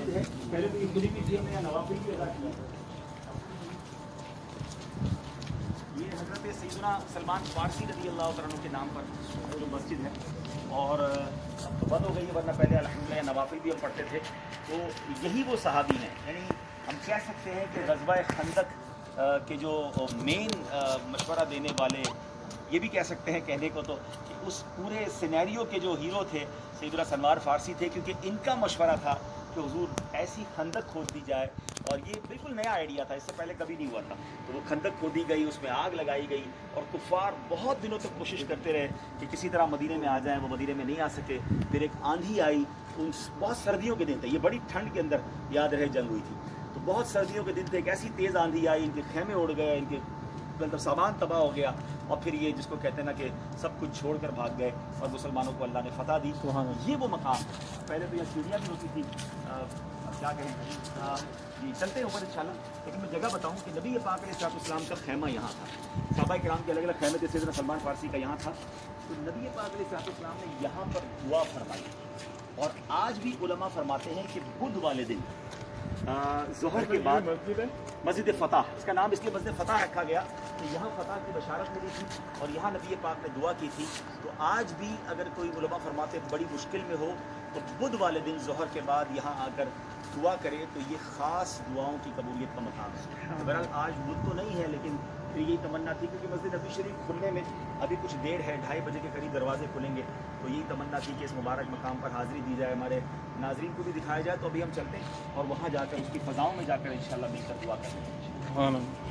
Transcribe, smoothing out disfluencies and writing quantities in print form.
मस्जिद है, पहले तो ये खुली भी थी, हमने यहाँ नवाफिल भी अदा किया। ये हज़रत सैयदना सलमान फारसी रज़ी अल्लाह तआला अन्हु के नाम पर जो मस्जिद है, और अब तो बंद हो गई है, वरना पहले अल्हम्दुलिल्लाह नवाफिल भी हम पढ़ते थे। तो यही वो सहाबी हैं, यानी हम कह सकते हैं कि ग़ज़वा खंदक के जो मेन मशवरा देने वाले, ये भी कह सकते हैं कहने को तो, कि उस पूरे सिनेरियो के जो हीरो थे सैयदना सलमान फारसी थे, क्योंकि इनका मशवरा था कि हुजूर ऐसी खंदक खोद दी जाए, और ये बिल्कुल नया आइडिया था, इससे पहले कभी नहीं हुआ था। तो वो खंदक खोदी गई, उसमें आग लगाई गई, और कुफ़ार बहुत दिनों तक कोशिश करते रहे कि किसी तरह मदीने में आ जाएं, वो मदीने में नहीं आ सके। फिर एक आंधी आई, उन बहुत सर्दियों के दिन थे, ये बड़ी ठंड के अंदर याद रहे जंग हुई थी, तो बहुत सर्दियों के दिन थे, एक ऐसी तेज़ आंधी आई, इनके खेमे उड़ गए, इनके मतलब सामान तबाह हो गया, और फिर ये जिसको कहते हैं ना कि सब कुछ छोड़कर भाग गए, और मुसलमानों को अल्लाह ने फतह दी। ये वो मकाम, पहले तो यहाँ सीढ़ियाँ भी होती थी, क्या कहें जी, चलते हैं ऊपर इंशाल्लाह। लेकिन मैं जगह बताऊँ कि नबी पाक अलैहिस्सलाम का खेमा यहाँ था, सहाबा किराम के अलग अलग खेमे थे, सैयदना सलमान फारसी का यहाँ था। तो नबी पाक अलैहिस्सलाम ने यहाँ पर दुआ फरमाई, और आज भी उलमा फरमाते हैं कि बुध वाले दिन ज़ोहर के बाद मस्जिद फ़तह, इसका नाम इसलिए मस्जिद फ़तह रखा गया कि यहाँ फ़तह की बशारत मिली थी, और यहाँ नबी पाक ने दुआ की थी। तो आज भी अगर कोई उलमा फरमाते बड़ी मुश्किल में हो, तो बुध वाले दिन ज़ोहर के बाद यहाँ आकर दुआ करे, तो ये ख़ास दुआओं की कबूलियत का मकाम है। तो बहरहाल आज बुध तो नहीं है, लेकिन फिर यही तमन्ना थी, क्योंकि मस्जिद नबी शरीफ खुलने में अभी कुछ देर है, 2:30 बजे के करीब दरवाजे खुलेंगे, तो यही तमन्ना थी कि इस मुबारक मकाम पर हाज़िरी दी जाए, हमारे नाज़रीन को भी दिखाया जाए। तो अभी हम चलते हैं और वहाँ जाकर उसकी फ़ज़ाओं में जाकर इंशाअल्लाह मिलकर दुआ करेंगे।